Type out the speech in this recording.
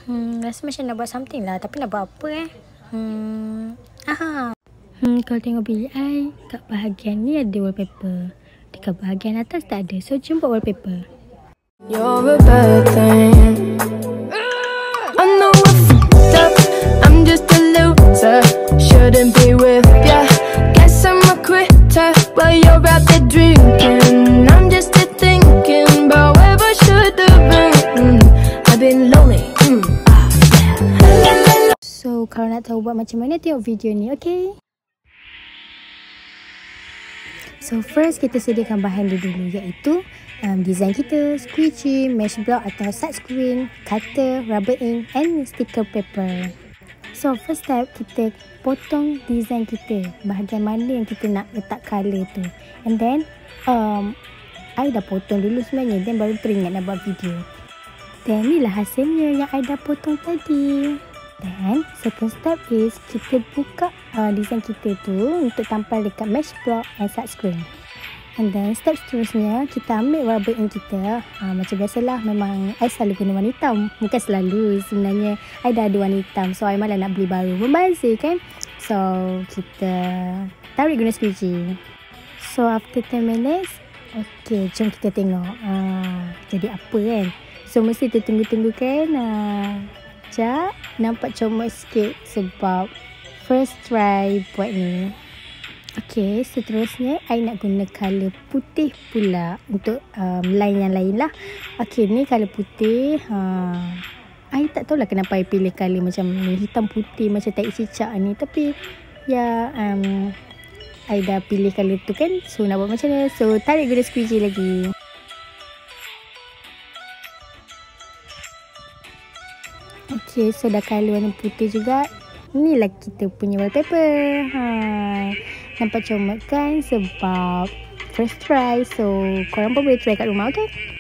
Rasa macam nak buat something lah. Tapi nak buat apa kalau tengok bilik I, kat bahagian ni ada wallpaper. Dekat bahagian atas tak ada. So jom buat wallpaper. You're a bad thing. I know I fucked up. I'm just a loser. Shouldn't be with ya. Guess I'm a quitter while you're out there drinking. I'm just a thinking about where I should have been. I've been lonely. So kalau nak tahu buat macam mana, tengok video ni, okay? So first kita sediakan bahan dia dulu, iaitu design kita, squeegee, mesh block atau side screen, cutter, rubber ink and sticker paper. So first step, kita potong design kita, bahagian mana yang kita nak letak colour tu. And then I dah potong dulu sebenarnya, then baru teringat nak buat video. Dan inilah hasilnya yang I dah potong tadi. Dan second step is kita buka design kita tu untuk tampal dekat mesh block and side screen. And then step seterusnya, kita ambil rubber ink kita. Macam biasalah, memang I selalu guna warna hitam. Bukan selalu, sebenarnya I dah ada warna hitam. So I malah nak beli baru, membazir kan. So kita tarik guna squeegee. So after 10 minutes, okay, jom kita tengok jadi apa kan. So mesti tertunggu-tunggu kan. Sekejap, nampak comot sikit sebab first try buat ni. Okay, seterusnya I nak guna colour putih pula untuk line yang lain lah. Okay, ni colour putih. I tak tahulah kenapa I pilih colour macam ni, hitam putih macam tahi cicak ni. Tapi ya, I dah pilih colour tu kan. So nak buat macam mana? So tarik guna squeegee lagi. Okay, so dah colour warna putih juga. Inilah kita punya wallpaper. Nampak comot kan sebab first try. So korang pun boleh try kat rumah, okay?